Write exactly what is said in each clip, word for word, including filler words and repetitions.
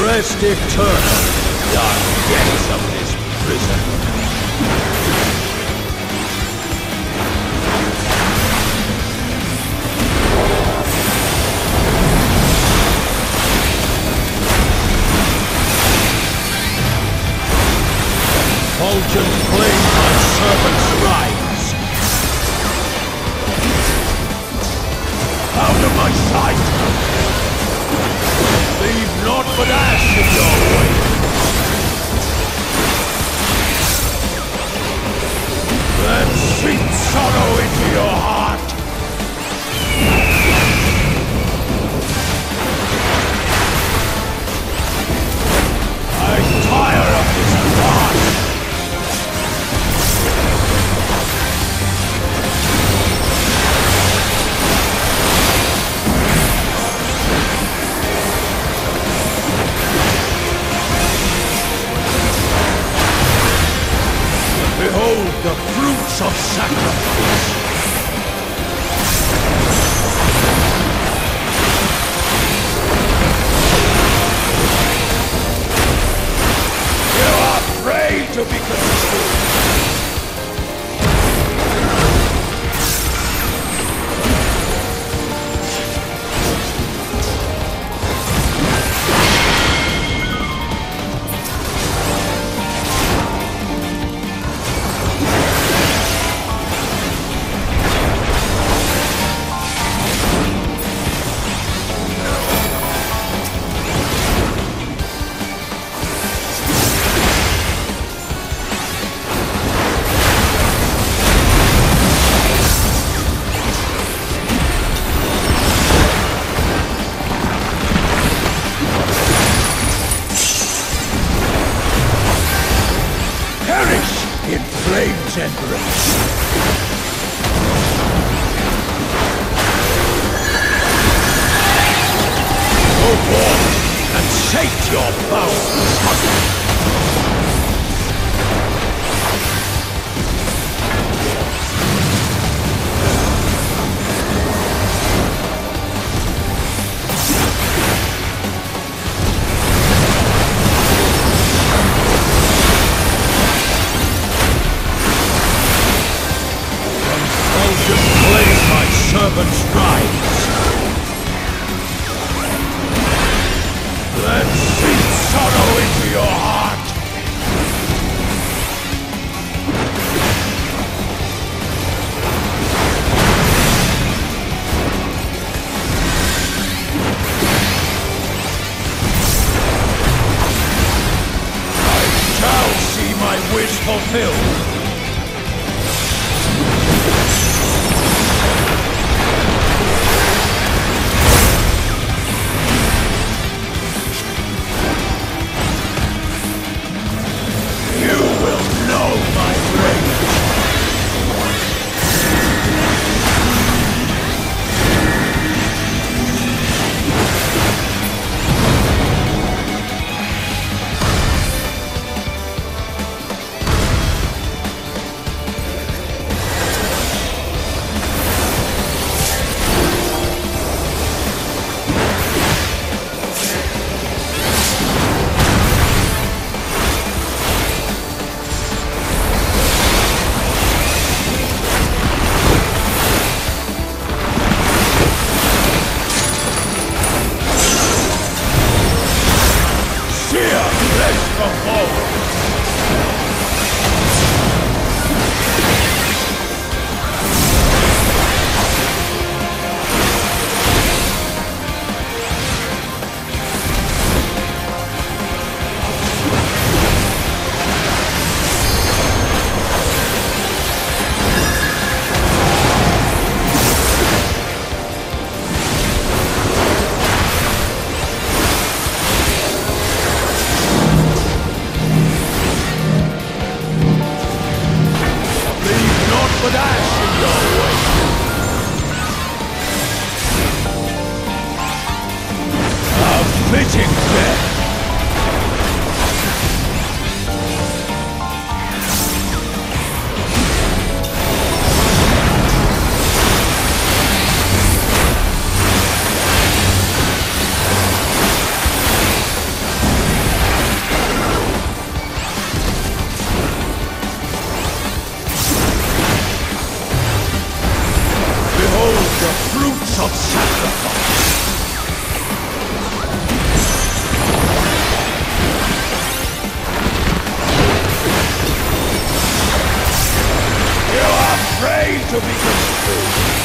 Rest eternal, dark depths of this prison. Fulgent flame my servant's rise. Out of my sight! Leave naught but ash in your way. Let sweet sorrow into your heart. I tire of this farce. Behold the fruits of sacrifice! You are prey to be consumed! In flames embrace. Go forth and sate your boundless hunger. Servants rise. Let sweet sorrow into your heart. I shall see my wish fulfilled. But ash in your way. A fitting death. to be construed.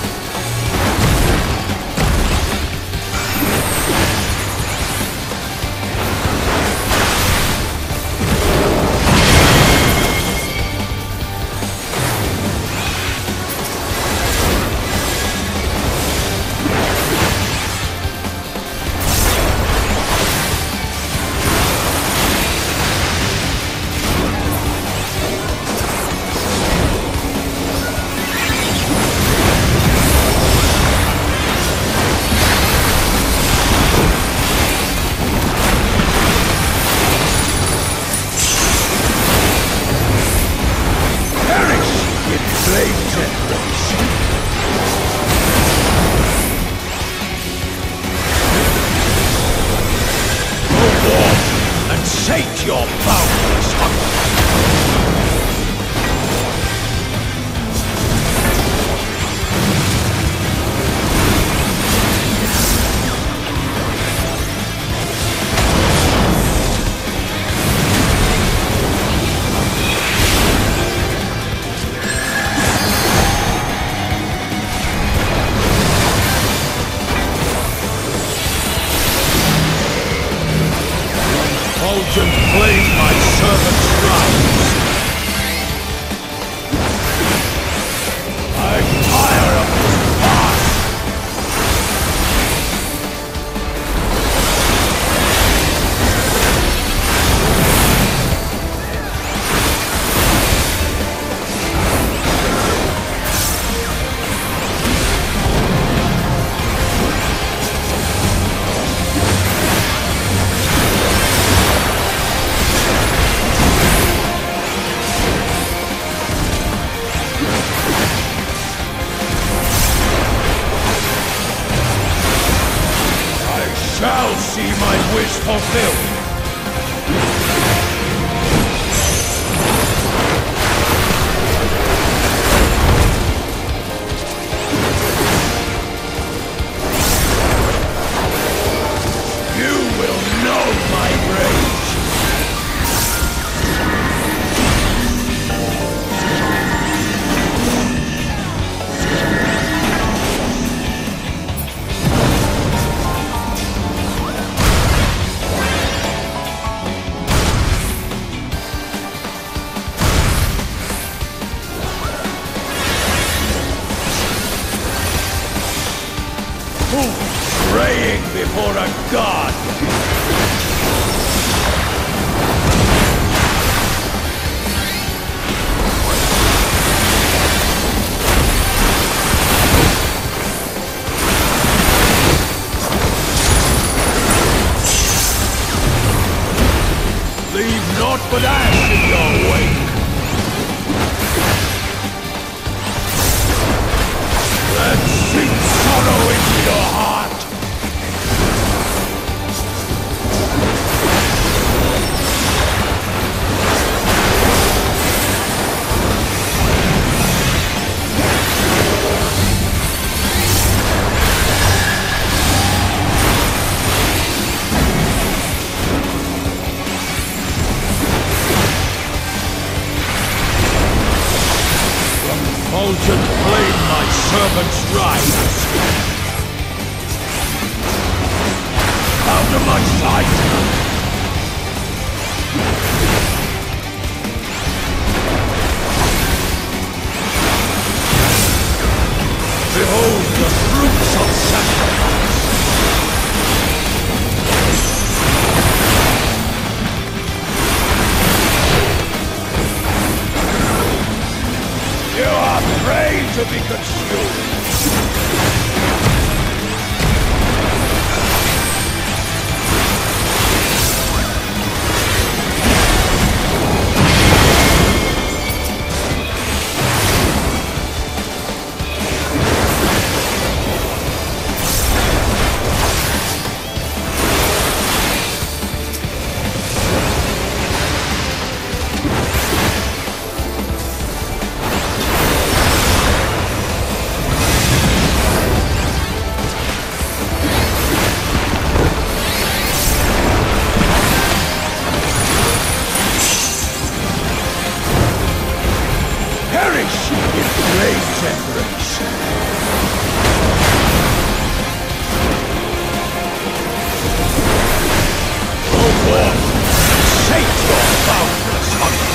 Sate your boundless hunger! Fulgent flame my servant's rounds. I tire of this farce. Shall see my wish fulfilled. You will know my rage. Praying before a god! Leave naught but ash in your wake! Let's sink sorrow into your heart! Fulgent flame my servant's rise. Out of my sight! Behold the fruits of sacrifice! You are prey to be consumed! rage embrace. Go forth and sate your boundless hunger.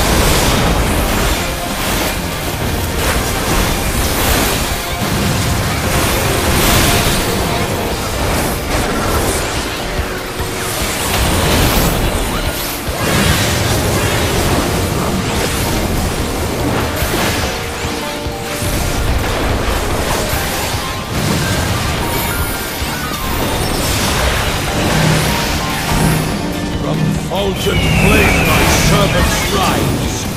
Fountain flame my servants rise.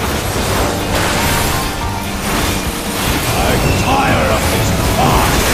I tire of this farce.